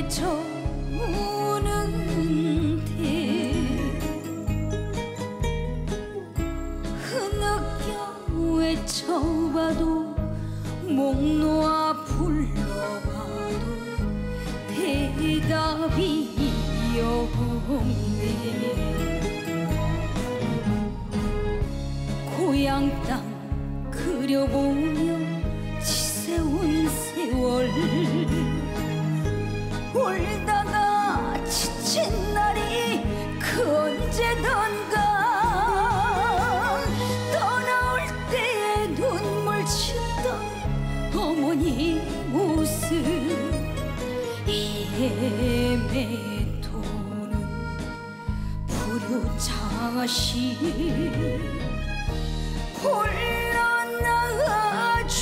외쳐오는데 흐느껴 외쳐봐도 목 놓아 불러봐도 대답이 없네. 고향 땅 그려보며 지새운 세월 울다가 지친 날이 그 언제던가 떠나올 때에 눈물 짓던 어머니 모습 헤매도는 불효자식 홀로 나가줘.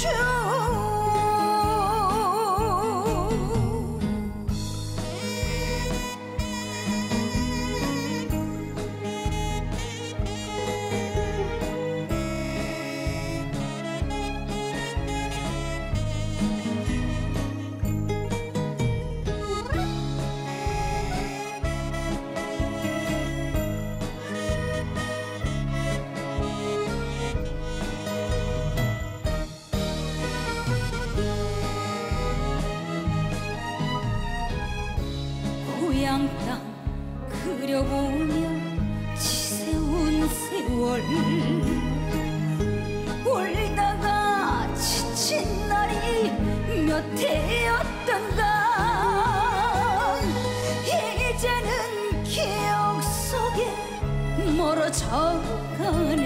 고향 땅 그려보며 지새운 세월 울다가 지친 날이 몇 해였던가 이제는 기억 속에 멀어져가네.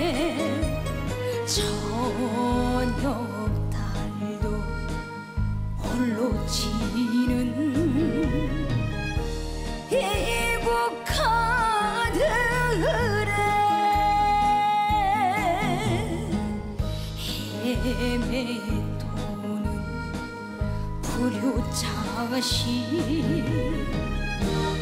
저녁 달도 홀로 지는 이북하늘에 헤매도는 불효자식